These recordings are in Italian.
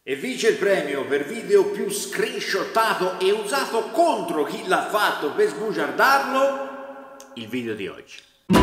E vince il premio per video più screenshottato e usato contro chi l'ha fatto per sbugiardarlo, il video di oggi.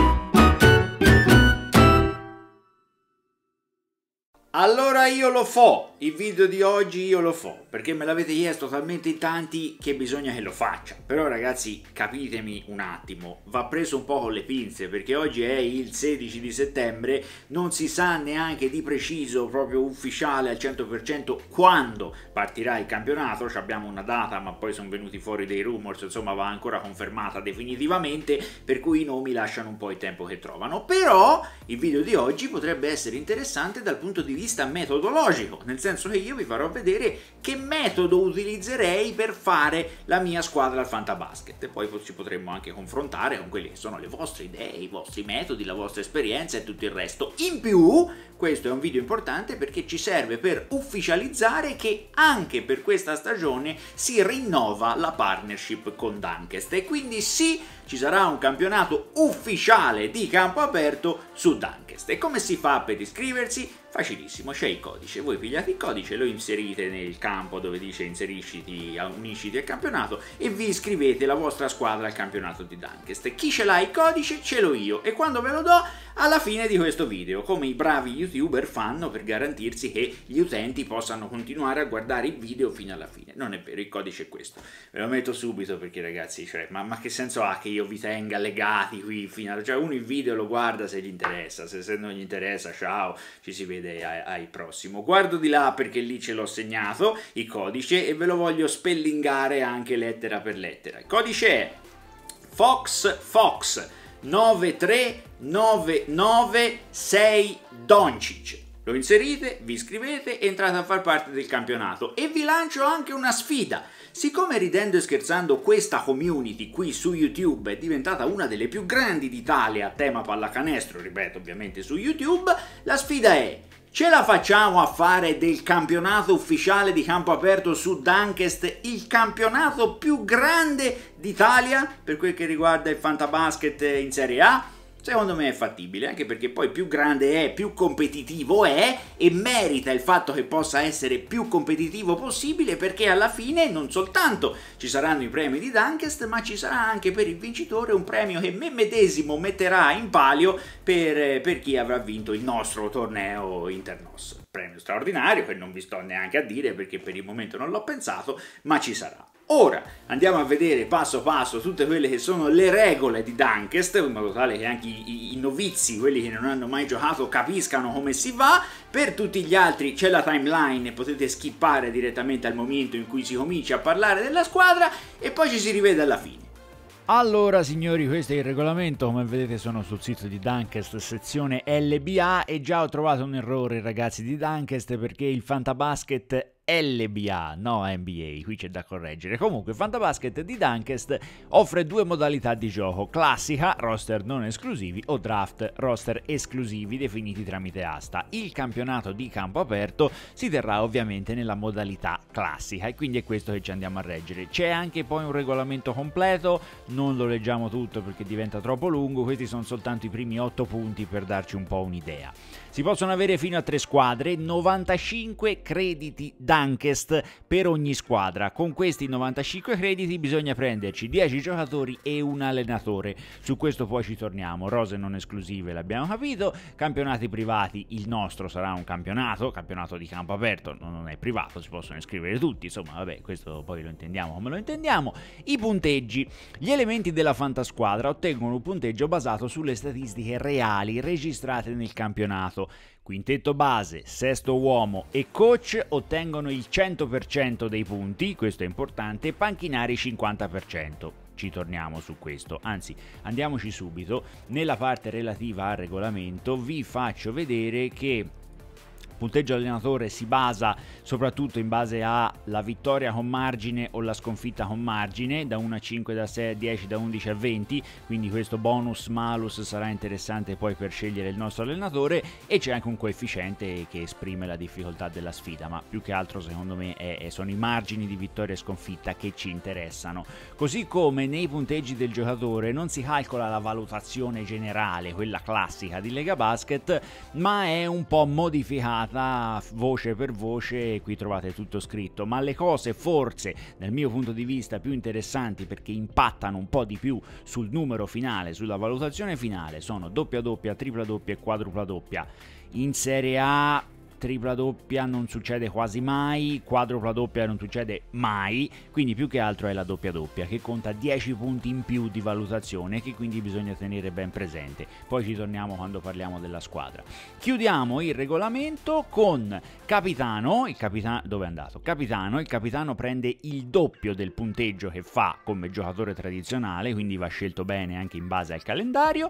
Allora io lo fo, il video di oggi io lo fo, perché me l'avete chiesto talmente in tanti che bisogna che lo faccia. Però ragazzi, capitemi un attimo, va preso un po' con le pinze, perché oggi è il 16 di settembre, non si sa neanche di preciso, proprio ufficiale al 100% quando partirà il campionato. Abbiamo una data, ma poi sono venuti fuori dei rumors, insomma va ancora confermata definitivamente, per cui i nomi lasciano un po' il tempo che trovano. Però il video di oggi potrebbe essere interessante dal punto di vista metodologico, nel senso che io vi farò vedere che metodo utilizzerei per fare la mia squadra al Fantabasket, e poi ci potremmo anche confrontare con quelle che sono le vostre idee, i vostri metodi, la vostra esperienza e tutto il resto. In più, questo è un video importante perché ci serve per ufficializzare che anche per questa stagione si rinnova la partnership con Dunkest, e quindi sì, ci sarà un campionato ufficiale di campo aperto su Dunkest. E come si fa per iscriversi? Facilissimo, c'è il codice, voi pigliate il codice, lo inserite nel campo dove dice inserisciti, unisciti al campionato e vi iscrivete la vostra squadra al campionato di Dunkest. Chi ce l'ha il codice ce l'ho io, e quando ve lo do? Alla fine di questo video, come i bravi youtuber fanno per garantirsi che gli utenti possano continuare a guardare il video fino alla fine. Non è vero, il codice è questo, ve lo metto subito perché ragazzi, cioè, ma che senso ha che io vi tenga legati qui fino alla... Cioè uno il video lo guarda se gli interessa, se non gli interessa ciao, ci si vede al prossimo. Guardo di là perché lì ce l'ho segnato il codice e ve lo voglio spellingare anche lettera per lettera. Il codice è Fox 93996 Doncic. Lo inserite, vi iscrivete e entrate a far parte del campionato. E vi lancio anche una sfida. Siccome ridendo e scherzando questa community qui su YouTube è diventata una delle più grandi d'Italia a tema pallacanestro, ripeto ovviamente su YouTube, la sfida è: ce la facciamo a fare del campionato ufficiale di campo aperto su Dunkest il campionato più grande d'Italia per quel che riguarda il Fantabasket in Serie A? Secondo me è fattibile, anche perché poi più grande è, più competitivo è, e merita il fatto che possa essere più competitivo possibile, perché alla fine non soltanto ci saranno i premi di Dunkest, ma ci sarà anche per il vincitore un premio che me medesimo metterà in palio per chi avrà vinto il nostro torneo Internos. Premio straordinario che non vi sto neanche a dire perché per il momento non l'ho pensato, ma ci sarà. Ora andiamo a vedere passo passo tutte quelle che sono le regole di Dunkest, in modo tale che anche i novizi, quelli che non hanno mai giocato, capiscano come si va. Per tutti gli altri c'è la timeline e potete skippare direttamente al momento in cui si comincia a parlare della squadra e poi ci si rivede alla fine. Allora signori, questo è il regolamento, come vedete sono sul sito di Dunkest, sezione LBA, e già ho trovato un errore ragazzi di Dunkest, perché il Fantabasket LBA, no NBA, qui c'è da correggere. Comunque il Fantabasket di Dunkest offre due modalità di gioco: classica, roster non esclusivi, o draft, roster esclusivi definiti tramite asta. Il campionato di campo aperto si terrà ovviamente nella modalità classica, e quindi è questo che ci andiamo a reggere. C'è anche poi un regolamento completo, non lo leggiamo tutto perché diventa troppo lungo, questi sono soltanto i primi 8 punti per darci un po' un'idea. Si possono avere fino a 3 squadre, 95 crediti Dunkest per ogni squadra. Con questi 95 crediti bisogna prenderci 10 giocatori e un allenatore. Su questo poi ci torniamo. Rose non esclusive l'abbiamo capito, campionati privati, il nostro sarà un campionato di campo aperto, non è privato, si possono iscrivere tutti, insomma vabbè, questo poi lo intendiamo come lo intendiamo. I punteggi: gli elementi della fantasquadra ottengono un punteggio basato sulle statistiche reali registrate nel campionato. Quintetto base, sesto uomo e coach ottengono il 100% dei punti, questo è importante, panchinari 50%. Ci torniamo su questo, anzi andiamoci subito. Nella parte relativa al regolamento vi faccio vedere che il punteggio allenatore si basa soprattutto in base alla vittoria con margine o la sconfitta con margine, da 1 a 5, da 6 a 10, da 11 a 20, quindi questo bonus malus sarà interessante poi per scegliere il nostro allenatore, e c'è anche un coefficiente che esprime la difficoltà della sfida, ma più che altro secondo me sono i margini di vittoria e sconfitta che ci interessano. Così come nei punteggi del giocatore non si calcola la valutazione generale, quella classica di Lega Basket, ma è un po' modificata un'occhiata voce per voce, qui trovate tutto scritto, ma le cose forse dal mio punto di vista più interessanti, perché impattano un po' di più sul numero finale, sulla valutazione finale, sono doppia doppia, tripla doppia e quadrupla doppia. In Serie A tripla doppia non succede quasi mai, quadrupla doppia non succede mai, quindi più che altro è la doppia doppia che conta 10 punti in più di valutazione, che quindi bisogna tenere ben presente. Poi ci torniamo quando parliamo della squadra. Chiudiamo il regolamento con capitano, dove è andato? Capitano, il capitano prende il doppio del punteggio che fa come giocatore tradizionale, quindi va scelto bene anche in base al calendario.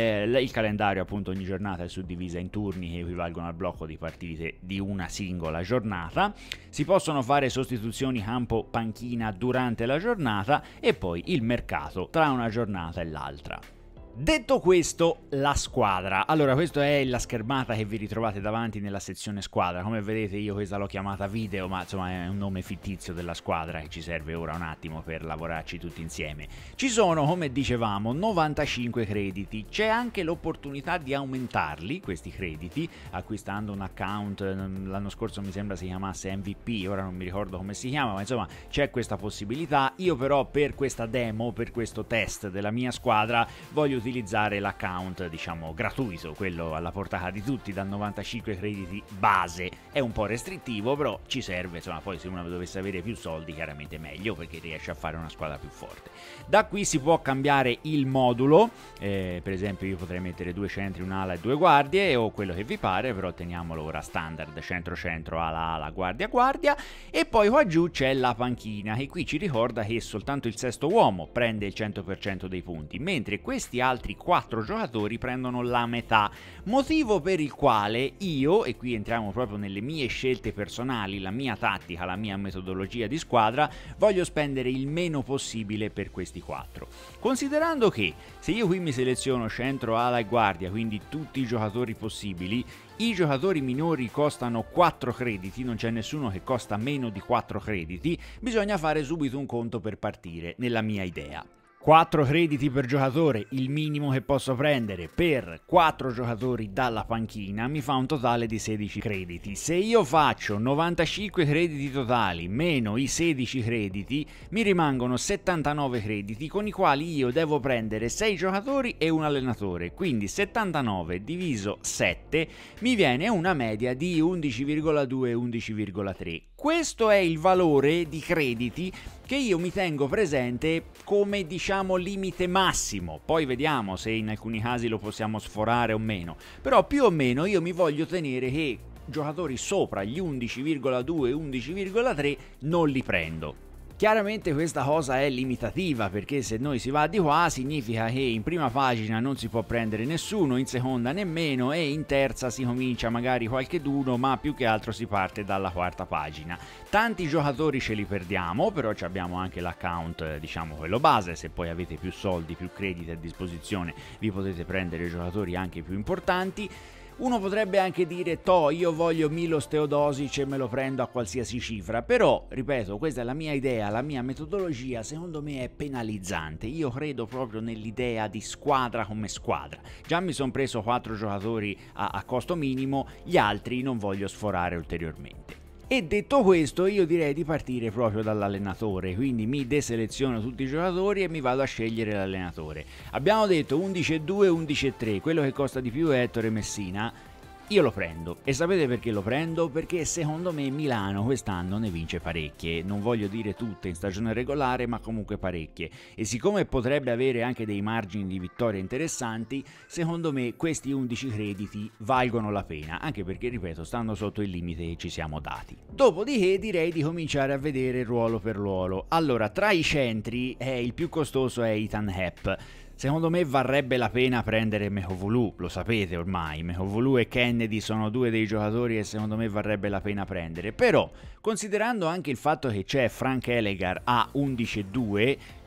Il calendario appunto ogni giornata è suddivisa in turni che equivalgono al blocco di partite di una singola giornata. Si possono fare sostituzioni campo-panchina durante la giornata e poi il mercato tra una giornata e l'altra. Detto questo, la squadra. Allora, questa è la schermata che vi ritrovate davanti nella sezione squadra. Come vedete io questa l'ho chiamata video, ma insomma è un nome fittizio della squadra che ci serve ora un attimo per lavorarci tutti insieme. Ci sono, come dicevamo, 95 crediti. C'è anche l'opportunità di aumentarli, questi crediti, acquistando un account. L'anno scorso mi sembra si chiamasse MVP, ora non mi ricordo come si chiama, ma insomma c'è questa possibilità. Io però per questa demo, per questo test della mia squadra, voglio utilizzare l'account, diciamo, gratuito, quello alla portata di tutti, da 95 crediti base. È un po' restrittivo, però ci serve, insomma, poi se uno dovesse avere più soldi chiaramente meglio, perché riesce a fare una squadra più forte. Da qui si può cambiare il modulo, per esempio io potrei mettere 2 centri, un'ala e 2 guardie, o quello che vi pare, però teniamolo ora standard, centro-centro, ala-ala, guardia-guardia, e poi qua giù c'è la panchina, che qui ci ricorda che soltanto il sesto uomo prende il 100% dei punti, mentre questi altri 4 giocatori prendono la metà, motivo per il quale io, e qui entriamo proprio nelle mie scelte personali, la mia tattica, la mia metodologia di squadra, voglio spendere il meno possibile per questi 4. Considerando che se io qui mi seleziono centro, ala e guardia, quindi tutti i giocatori possibili, i giocatori minori costano 4 crediti, non c'è nessuno che costa meno di 4 crediti, bisogna fare subito un conto per partire, nella mia idea. 4 crediti per giocatore, il minimo che posso prendere per 4 giocatori dalla panchina, mi fa un totale di 16 crediti. Se io faccio 95 crediti totali meno i 16 crediti, mi rimangono 79 crediti con i quali io devo prendere 6 giocatori e un allenatore, quindi 79 diviso 7 mi viene una media di 11,2-11,3. Questo è il valore di crediti che io mi tengo presente come, diciamo, limite massimo. Poi vediamo se in alcuni casi lo possiamo sforare o meno. Però più o meno io mi voglio tenere che giocatori sopra gli 11,2-11,3 non li prendo. Chiaramente questa cosa è limitativa, perché se noi si va di qua significa che in prima pagina non si può prendere nessuno, in seconda nemmeno, e in terza si comincia magari qualcheduno, ma più che altro si parte dalla quarta pagina. Tanti giocatori ce li perdiamo, però abbiamo anche l'account, diciamo quello base. Se poi avete più soldi, più crediti a disposizione, vi potete prendere giocatori anche più importanti. Uno potrebbe anche dire, io voglio Milos Teodosic e me lo prendo a qualsiasi cifra, però, ripeto, questa è la mia idea, la mia metodologia, secondo me è penalizzante. Io credo proprio nell'idea di squadra come squadra. Già mi sono preso 4 giocatori a costo minimo, gli altri non voglio sforare ulteriormente. E detto questo, io direi di partire proprio dall'allenatore, quindi mi deseleziono tutti i giocatori e mi vado a scegliere l'allenatore. Abbiamo detto 11,2, 11,3, quello che costa di più è Ettore Messina. Io lo prendo, e sapete perché lo prendo? Perché secondo me Milano quest'anno ne vince parecchie, non voglio dire tutte in stagione regolare, ma comunque parecchie, e siccome potrebbe avere anche dei margini di vittoria interessanti, secondo me questi 11 crediti valgono la pena, anche perché, ripeto, stanno sotto il limite che ci siamo dati. Dopodiché direi di cominciare a vedere ruolo per ruolo. Allora, tra i centri il più costoso è Ethan Happ. Secondo me varrebbe la pena prendere Mechovulu, lo sapete ormai, Mechovulu e Kennedy sono 2 dei giocatori che secondo me varrebbe la pena prendere, però considerando anche il fatto che c'è Frank Elegar a 11,2,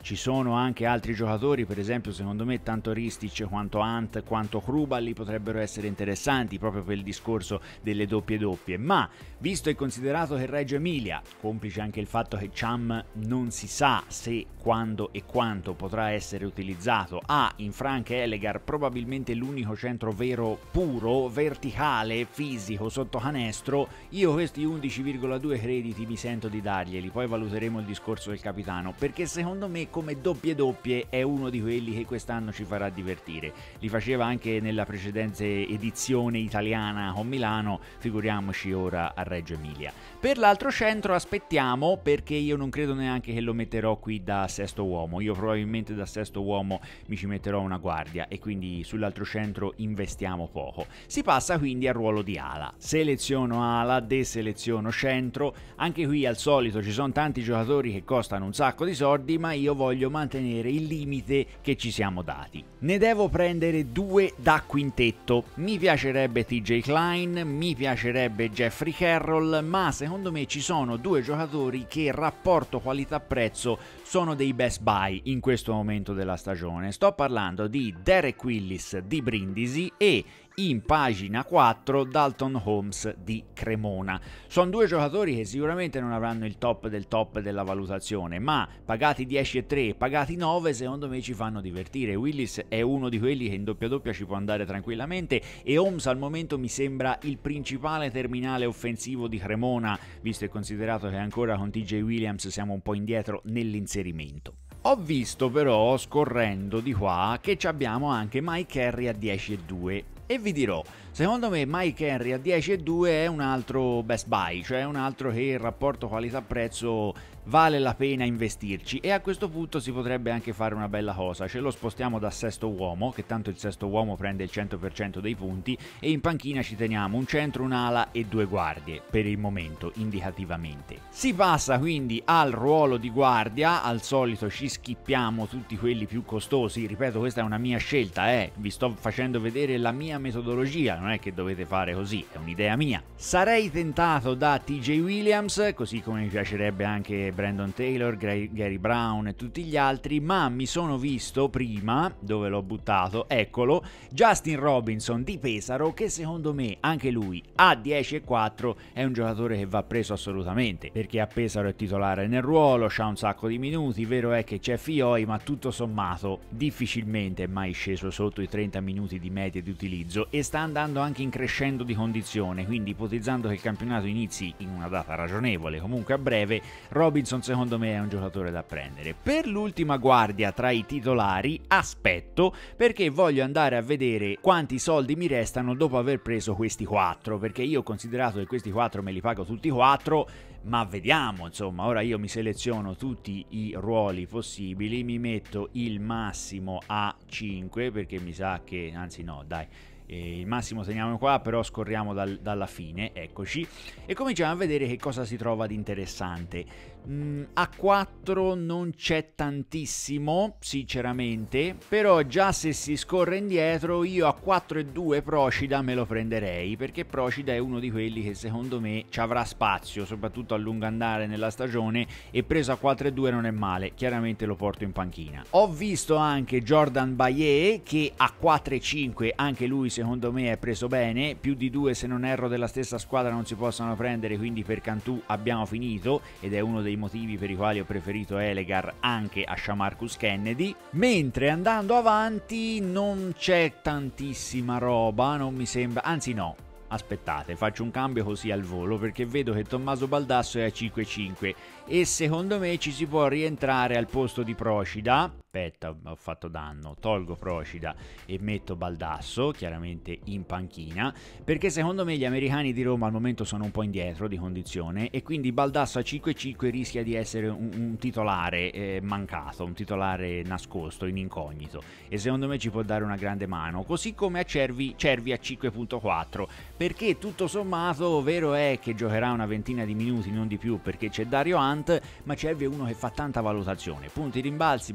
Ci sono anche altri giocatori, per esempio secondo me tanto Ristic quanto Ant quanto Hrubal potrebbero essere interessanti proprio per il discorso delle doppie, ma visto e considerato che Reggio Emilia, complice anche il fatto che Cham non si sa se, quando e quanto potrà essere utilizzato, ha in Frank Elegar probabilmente l'unico centro vero puro, verticale, fisico, sotto canestro, io questi 11,2 crediti mi sento di darglieli, poi valuteremo il discorso del capitano, perché secondo me come doppie è uno di quelli che quest'anno ci farà divertire. Li faceva anche nella precedente edizione italiana con Milano, figuriamoci ora a Reggio Emilia. Per l'altro centro aspettiamo, perché io non credo neanche che lo metterò qui da sesto uomo, io probabilmente da sesto uomo mi ci metterò una guardia e quindi sull'altro centro investiamo poco. Si passa quindi al ruolo di ala, seleziono ala, deseleziono centro, anche qui al solito ci sono tanti giocatori che costano un sacco di soldi, ma io voglio mantenere il limite che ci siamo dati. Ne devo prendere 2 da quintetto, mi piacerebbe TJ Klein, mi piacerebbe Jeffrey Carroll, ma secondo me ci sono 2 giocatori che rapporto qualità-prezzo sono dei best buy in questo momento della stagione. Sto parlando di Derek Willis di Brindisi e in pagina 4 Dalton Holmes di Cremona. Sono 2 giocatori che sicuramente non avranno il top della valutazione, ma pagati 10,3 e pagati 9 secondo me ci fanno divertire. Willis è uno di quelli che in doppia ci può andare tranquillamente e Holmes al momento mi sembra il principale terminale offensivo di Cremona, visto e considerato che ancora con TJ Williams siamo un po' indietro nell'inserimento. Ho visto però, scorrendo di qua, che abbiamo anche Mike Henry a 10,2 e vi dirò, secondo me Mike Henry a 10,2 è un altro best buy, cioè un altro che il rapporto qualità-prezzo vale la pena investirci e a questo punto si potrebbe anche fare una bella cosa, ce lo spostiamo da sesto uomo, che tanto il sesto uomo prende il 100% dei punti, e in panchina ci teniamo un centro, un'ala e 2 guardie, per il momento indicativamente. Si passa quindi al ruolo di guardia, al solito ci schippiamo tutti quelli più costosi, ripeto questa è una mia scelta, vi sto facendo vedere la mia metodologia, non è che dovete fare così, è un'idea mia. Sarei tentato da TJ Williams, così come mi piacerebbe anche Brandon Taylor, Gary Brown e tutti gli altri, ma mi sono visto prima, dove l'ho buttato, eccolo, Justin Robinson di Pesaro, che secondo me anche lui a 10,4 è un giocatore che va preso assolutamente, perché a Pesaro è titolare nel ruolo, c'ha un sacco di minuti, vero è che c'è Fioi, ma tutto sommato difficilmente è mai sceso sotto i 30 minuti di media di utilizzo e sta andando anche in crescendo di condizione, quindi ipotizzando che il campionato inizi in una data ragionevole, comunque a breve, Robinson secondo me è un giocatore da prendere. Per l'ultima guardia tra i titolari aspetto, perché voglio andare a vedere quanti soldi mi restano dopo aver preso questi 4, perché io ho considerato che questi 4 me li pago tutti 4, ma vediamo, insomma, ora io mi seleziono tutti i ruoli possibili, mi metto il massimo a 5 perché mi sa che, anzi no, dai, il massimo teniamo qua, però scorriamo dalla fine, eccoci, e cominciamo a vedere che cosa si trova di interessante. A 4 non c'è tantissimo sinceramente, però già se si scorre indietro io a 4,2 Procida me lo prenderei, perché Procida è uno di quelli che secondo me ci avrà spazio soprattutto a lungo andare nella stagione, e preso a 4,2 non è male, chiaramente lo porto in panchina. Ho visto anche Jordan Bayer che a 4,5 anche lui secondo me è preso bene, più di 2 se non erro della stessa squadra non si possono prendere, quindi per Cantù abbiamo finito ed è uno dei motivi per i quali ho preferito Elegar anche a Shamarcus Kennedy. Mentre andando avanti non c'è tantissima roba, non mi sembra, anzi no, aspettate, faccio un cambio così al volo perché vedo che Tommaso Baldasso è a 5,5 e secondo me ci si può rientrare al posto di Procida. Aspetta, ho fatto danno, tolgo Procida e metto Baldasso chiaramente in panchina, perché secondo me gli americani di Roma al momento sono un po' indietro di condizione e quindi Baldasso a 5,5 rischia di essere un titolare mancato, un titolare nascosto, in incognito, e secondo me ci può dare una grande mano, così come a Cervi a 5,4, perché tutto sommato vero è che giocherà una ventina di minuti, non di più, perché c'è Dario Hunt, ma Cervi è uno che fa tanta valutazione, punti rimbalzi, magari ti mette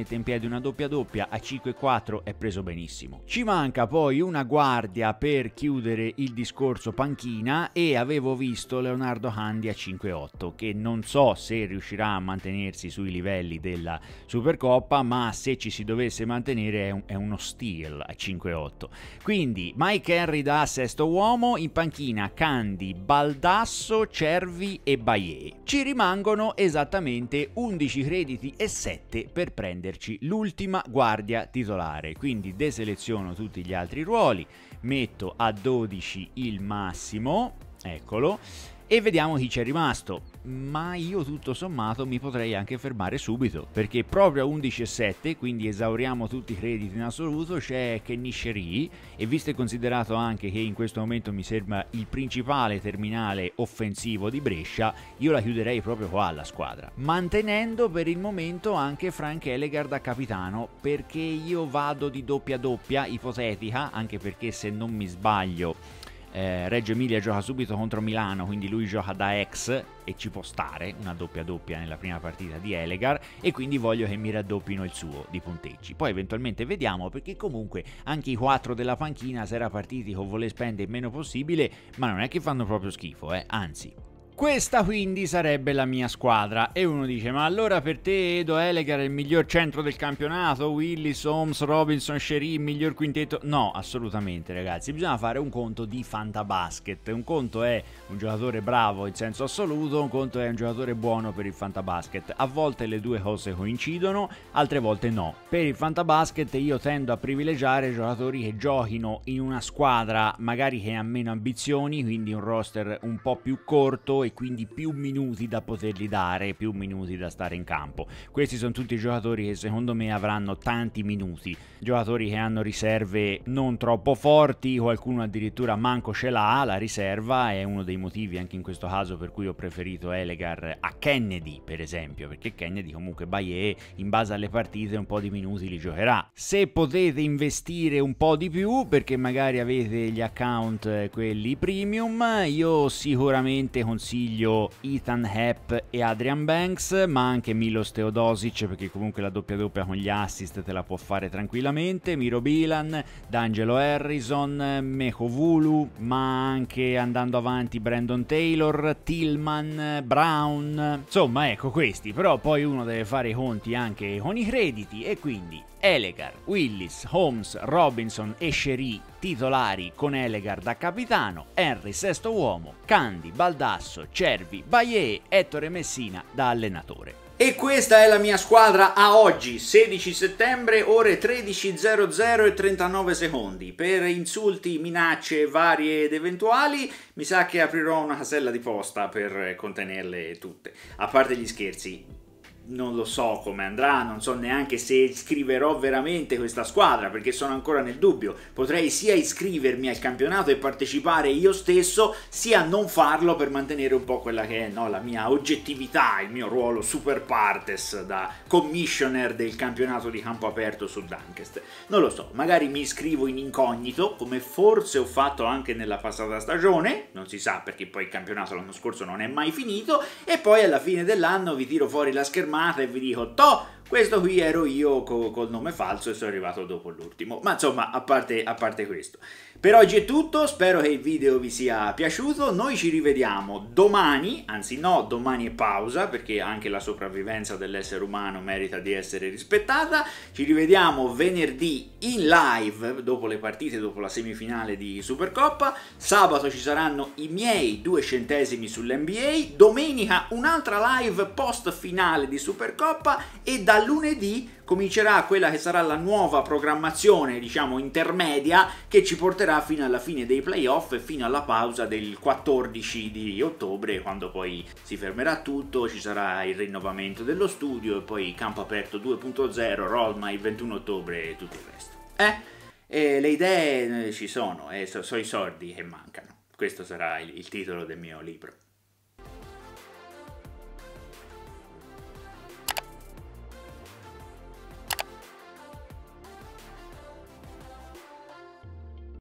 mette in piedi una doppia doppia a 5-4 è preso benissimo. Ci manca poi una guardia per chiudere il discorso panchina e avevo visto Leonardo Handi a 5-8, che non so se riuscirà a mantenersi sui livelli della Supercoppa, ma se ci si dovesse mantenere è uno steal a 5-8. Quindi Mike Henry da sesto uomo, in panchina Candy, Baldasso, Cervi e Baillet. Ci rimangono esattamente 11 crediti e 7 per prenderci l'ultima guardia titolare, quindi deseleziono tutti gli altri ruoli, metto a 12 il massimo, eccolo, e vediamo chi c'è rimasto. Ma io tutto sommato mi potrei anche fermare subito, perché proprio a 11,7, quindi esauriamo tutti i crediti in assoluto, c'è Kenny Sherry, e visto e considerato anche che in questo momento mi sembra il principale terminale offensivo di Brescia, io la chiuderei proprio qua la squadra, mantenendo per il momento anche Frank Ellegard da capitano, perché io vado di doppia doppia ipotetica, anche perché se non mi sbaglio Reggio Emilia gioca subito contro Milano, quindi lui gioca da ex e ci può stare una doppia doppia nella prima partita di Ellegard, e quindi voglio che mi raddoppino il suo di punteggi. Poi eventualmente vediamo, perché comunque anche i 4 della panchina si era partiti con voler spendere il meno possibile, ma non è che fanno proprio schifo, anzi. Questa quindi sarebbe la mia squadra, e uno dice: ma allora per te Edo Ellegard è il miglior centro del campionato, Willis, Holmes, Robinson, Sherry il miglior quintetto? No, assolutamente ragazzi, bisogna fare un conto di fantabasket. Un conto è un giocatore bravo in senso assoluto, un conto è un giocatore buono per il fantabasket. A volte le due cose coincidono, altre volte no. Per il fantabasket io tendo a privilegiare giocatori che giochino in una squadra magari che ha meno ambizioni, quindi un roster un po' più corto e quindi più minuti da potergli dare, più minuti da stare in campo. Questi sono tutti giocatori che secondo me avranno tanti minuti, giocatori che hanno riserve non troppo forti, qualcuno addirittura manco ce l'ha la riserva, è uno dei motivi anche in questo caso per cui ho preferito Ellegard a Kennedy per esempio, perché Kennedy comunque Baillet in base alle partite un po' di minuti li giocherà. Se potete investire un po' di più perché magari avete gli account quelli premium, io sicuramente consiglio Ethan Happ e Adrian Banks, ma anche Milos Teodosic, perché comunque la doppia doppia con gli assist te la può fare tranquillamente, Miro Bilan, D'Angelo Harrison, Mekovulu, ma anche andando avanti Brandon Taylor, Tillman, Brown, insomma ecco questi. Però poi uno deve fare i conti anche con i crediti, e quindi Ellegard, Willis, Holmes, Robinson e Sherry titolari con Ellegard da capitano, Henry sesto uomo, Candy, Baldasso, Cervi, Baillet, Ettore Messina da allenatore. E questa è la mia squadra a oggi, 16 settembre, ore 13:00 e 39 secondi. Per insulti, minacce varie ed eventuali, mi sa che aprirò una casella di posta per contenerle tutte. A parte gli scherzi, non lo so come andrà, non so neanche se iscriverò veramente questa squadra, perché sono ancora nel dubbio. Potrei sia iscrivermi al campionato e partecipare io stesso, sia non farlo per mantenere un po' quella che è, no, la mia oggettività, il mio ruolo super partes da commissioner del campionato di campo aperto su Dunkest. Non lo so, magari mi iscrivo in incognito, come forse ho fatto anche nella passata stagione, non si sa perché poi il campionato l'anno scorso non è mai finito, e poi alla fine dell'anno vi tiro fuori la schermata e vi dico: toh, questo qui ero io col nome falso e sono arrivato dopo l'ultimo. Ma insomma, a parte questo, per oggi è tutto, spero che il video vi sia piaciuto. Noi ci rivediamo domani, anzi no, domani è pausa perché anche la sopravvivenza dell'essere umano merita di essere rispettata. Ci rivediamo venerdì in live dopo le partite, dopo la semifinale di Supercoppa. Sabato ci saranno i miei 2 centesimi sull'NBA, domenica un'altra live post finale di Supercoppa, e da lunedì comincerà quella che sarà la nuova programmazione, diciamo intermedia, che ci porterà fino alla fine dei playoff e fino alla pausa del 14 di ottobre, quando poi si fermerà tutto, ci sarà il rinnovamento dello studio e poi campo aperto 2.0, Rolma il 21 ottobre e tutto il resto. E le idee ci sono, sono i soldi che mancano. Questo sarà il titolo del mio libro.